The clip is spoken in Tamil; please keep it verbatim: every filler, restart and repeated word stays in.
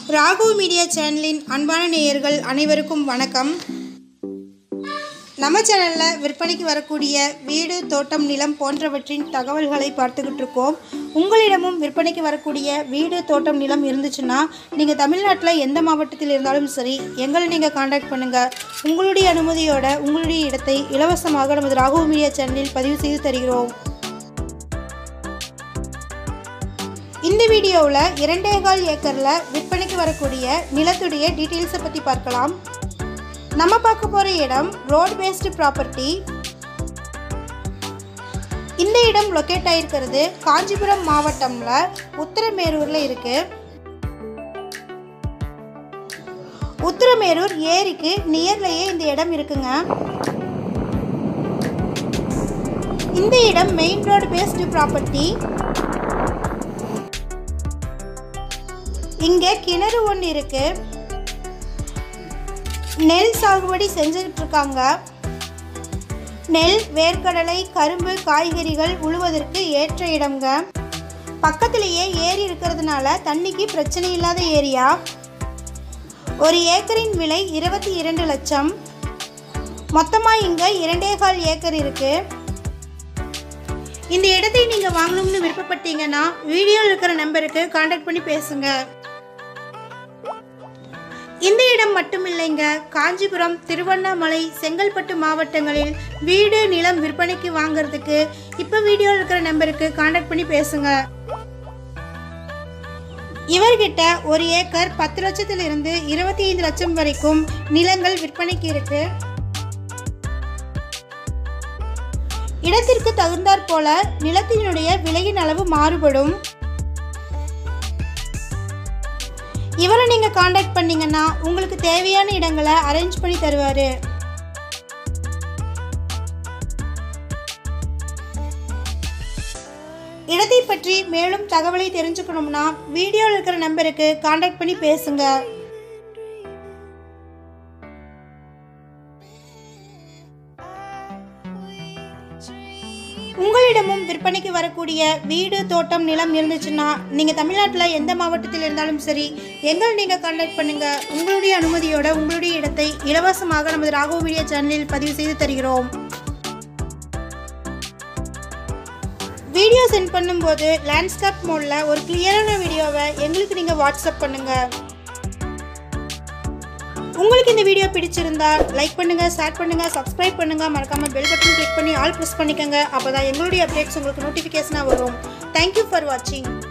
ராகு மீடியா சேனலின் அன்பான நேயர்கள் அனைவருக்கும் வணக்கம். நம்ம சேனலில் விற்பனைக்கு வரக்கூடிய வீடு, தோட்டம், நிலம் போன்றவற்றின் தகவல்களை பார்த்துக்கிட்டு இருக்கோம். உங்களிடமும் விற்பனைக்கு வரக்கூடிய வீடு, தோட்டம், நிலம் இருந்துச்சுன்னா நீங்கள் தமிழ்நாட்டில் எந்த மாவட்டத்தில் இருந்தாலும் சரி, எங்களை நீங்கள் காண்டாக்ட் பண்ணுங்கள். உங்களுடைய அனுமதியோட உங்களுடைய இடத்தை இலவசமாக நமது ராகு மீடியா சேனலில் பதிவு செய்து தருகிறோம். இந்த வீடியோவில் இரண்டே கால் ஏக்கரில் விற்பனைக்கு வரக்கூடிய நிலத்துடைய டீட்டெயில்ஸை பற்றி பார்க்கலாம். நம்ம பார்க்க போகிற இடம் ரோட் பேஸ்டு ப்ராப்பர்ட்டி. இந்த இடம் லொக்கேட் ஆகிருக்கிறது காஞ்சிபுரம் மாவட்டமில் உத்திரமேரூரில் இருக்குது. உத்திரமேரூர் ஏரிக்கு நியர்லேயே இந்த இடம் இருக்குங்க. இந்த இடம் மெயின் ரோடு பேஸ்டு ப்ராப்பர்ட்டி. இங்கே கிணறு ஒன்று இருக்கு. நெல் சாகுபடி செஞ்சுக்கிட்டு இருக்காங்க. நெல், வேர்க்கடலை, கரும்பு, காய்கறிகள் உழுவதற்கு ஏற்ற இடம்ங்க. பக்கத்திலேயே ஏரி இருக்கிறதுனால தண்ணிக்கு பிரச்சனை இல்லாத ஏரியா. ஒரு ஏக்கரின் விலை இருபத்தி இரண்டு லட்சம். மொத்தமாக இங்கே இரண்டே கால் ஏக்கர் இருக்கு. இந்த இடத்தை நீங்கள் வாங்கணும்னு விருப்பப்பட்டீங்கன்னா வீடியோவில் இருக்கிற நம்பருக்கு கான்டாக்ட் பண்ணி பேசுங்க. இந்த இடம் மட்டும் இல்லைங்க, காஞ்சிபுரம், திருவண்ணாமலை, செங்கல்பட்டு மாவட்டங்களில் வீடு, நிலம் விற்பனைக்கு வாங்கிறதுக்கு இப்போ வீடியோவில் இருக்கிற நம்பருக்கு கான்டாக்ட் பண்ணி பேசுங்க. இவர்கிட்ட ஒரு ஏக்கர் பத்து லட்சத்திலிருந்து இருபத்தி ஐந்து லட்சம் வரைக்கும் நிலங்கள் விற்பனைக்கு இருக்கு. இடத்திற்கு தகுந்தாற் போல நிலத்தினுடைய விலையின் அளவு மாறுபடும். இவரை நீங்கள் காண்டாக்ட் பண்ணீங்கன்னா உங்களுக்கு தேவையான இடங்களை அரேஞ்ச் பண்ணி தருவார். இடத்தை பற்றி மேலும் தகவலை தெரிஞ்சுக்கணும்னா வீடியோவில் இருக்கிற நம்பருக்கு காண்டாக்ட் பண்ணி பேசுங்க. உங்களிடமும் விற்பனைக்கு வரக்கூடிய வீடு, தோட்டம், நிலம் இருந்துச்சுன்னா நீங்கள் தமிழ்நாட்டில் எந்த மாவட்டத்தில் இருந்தாலும் சரி, எங்களை நீங்கள் கான்டாக்ட் பண்ணுங்கள். உங்களுடைய அனுமதியோட உங்களுடைய இடத்தை இலவசமாக நமது ராகு மீடியா சேனலில் பதிவு செய்து தருகிறோம். வீடியோ சென்ட் பண்ணும்போது லேண்ட்ஸ்கேப் மோடில் ஒரு கிளியரான வீடியோவை எங்களுக்கு நீங்கள் வாட்ஸ்அப் பண்ணுங்கள். உங்களுக்கு இந்த வீடியோ பிடிச்சிருந்தா லைக் பண்ணுங்க, ஷேர் பண்ணுங்க, சப்ஸ்கிரைப் பண்ணுங்க, மறக்காம பெல் பட்டன் கிளிக் பண்ணி ஆல் பிரஸ் பண்ணிக்கோங்க. அப்பதான் எங்களுடைய அப்டேட்ஸ் உங்களுக்கு நோட்டிஃபிகேஷனாக வரும். தேங்க்யூ ஃபார் வாட்சிங்.